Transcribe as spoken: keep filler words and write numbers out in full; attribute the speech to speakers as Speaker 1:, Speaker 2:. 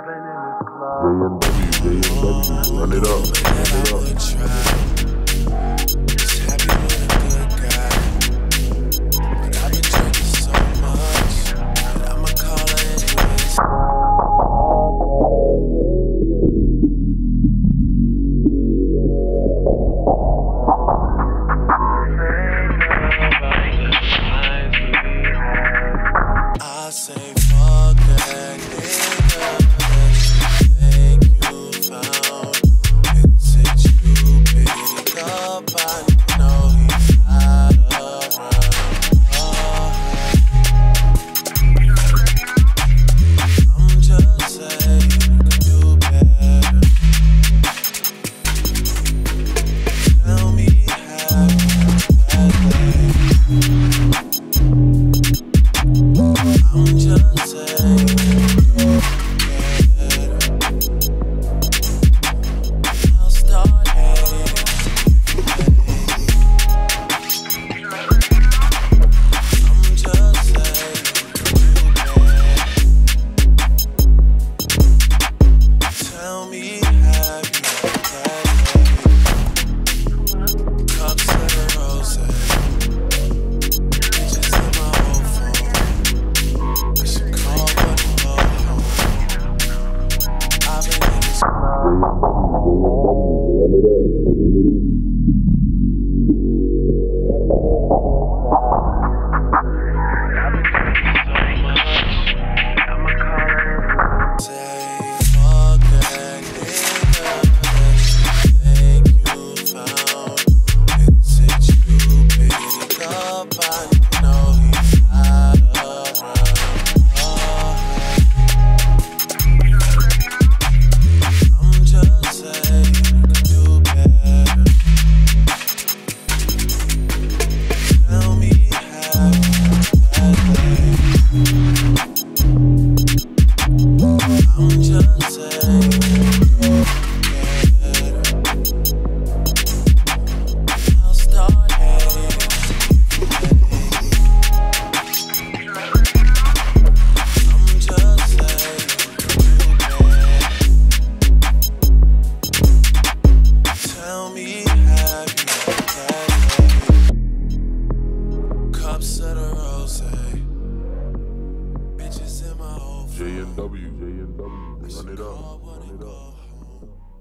Speaker 1: Marvin in his club. J and W, J and W, run it up, run it up.
Speaker 2: Just happy with a good guy, but I've been drinking so much that I'ma call her anyways. I say fuck that nigga, think you found and since you pick up, I know he's not around. I'm just saying you can do better. Tell me how I'm just saying you better. I'll start hating. I'm just saying you better. Tell me have you had cups of the rose? Bitches in my whole phone. I should call but go home. I've been in this say fuck that nigga, think you found and since you pick up, I know he's not around. I'm just saying you can do better. Tell me have you had that? I'm just saying you better. I'll start hating. I'm just saying you better. Tell me have you had cups of the rose? Bitches in my whole
Speaker 1: J and W, J and W,
Speaker 2: I
Speaker 1: run
Speaker 2: should
Speaker 1: it
Speaker 2: call
Speaker 1: up,
Speaker 2: when
Speaker 1: run
Speaker 2: I
Speaker 1: it
Speaker 2: go
Speaker 1: up.
Speaker 2: home.